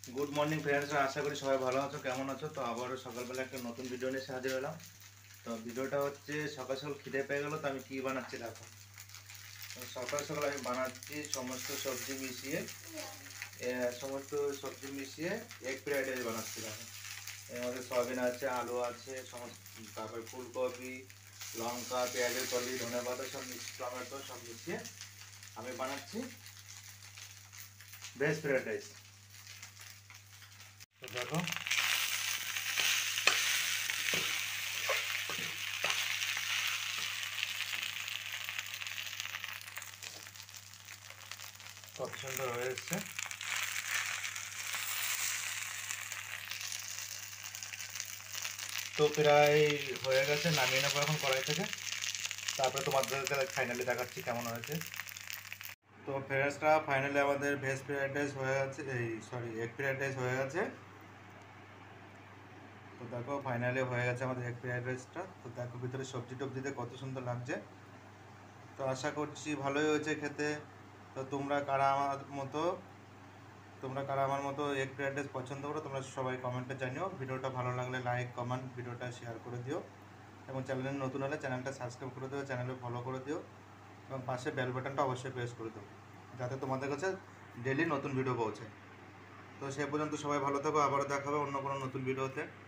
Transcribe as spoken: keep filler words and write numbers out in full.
Good morning ফ্রেন্ডসরা, আশা করি সবাই ভালো আছো। কেমন আছো? তো আবারও সকালবেলা একটা নতুন ভিডিও নিয়ে হাজির হলাম। তো ভিডিওটা হচ্ছে সকাল সকাল খিদে পেয়ে গেলো, তো আমি কী বানাচ্ছি দেখো। তো সকাল সকাল আমি বানাচ্ছি সমস্ত সবজি মিশিয়ে এ, সমস্ত সবজি মিশিয়ে এগ ফ্রাইড রাইস বানাচ্ছি দেখো। এর মধ্যে সয়াবিন আছে, আলু আছে, সমস্ত তারপরে ফুলকপি, লঙ্কা, পেঁয়াজের কলি, ধনে পাতা সব মিক্স, টমেটো সব মিশিয়ে আমি বানাচ্ছি ভেজ ফ্রাইড রাইস। তো দেখো কত সুন্দর হয়ে এসছে। তো প্রায় হয়ে গেছে, নামিয়ে নেবো এখন কড়াই থেকে। তারপরে তোমাদেরকে ফাইনালি দেখাচ্ছি কেমন হয়েছে। তো ফ্রেন্ডসরা, ফাইনালি আমাদের ভেজ ফ্রাইড রাইস হয়ে গেছে, এই সরি এগ ফ্রাইড রাইস হয়ে গেছে। তো দেখো ফাইনালি হয়ে গেছে আমাদের এগ ফ্রাইড রাইসটা। তো দেখো ভিতরে সবজি টবজিতে কত সুন্দর লাগছে। তো আশা করছি ভালোই হয়েছে খেতে। তো তোমরা কারা আমার মতো তোমরা কারা আমার মতো এগ ফ্রাইড রাইস পছন্দ করো, তোমরা সবাই কমেন্টে জানিও। ভিডিওটা ভালো লাগলে লাইক কমেন্ট ভিডিওটা শেয়ার করে দিও, এবং চ্যানেলে নতুন হলে চ্যানেলটা সাবস্ক্রাইব করে দিও, চ্যানেলে ফলো করে দিও, এবং পাশে বেল বাটনটা অবশ্যই প্রেস করে দিও, যাতে তোমাদের কাছে ডেলি নতুন ভিডিও পৌঁছে। তো সে পর্যন্ত সবাই ভালো থাকো, আবারও দেখা হবে অন্য কোনো নতুন ভিডিওতে।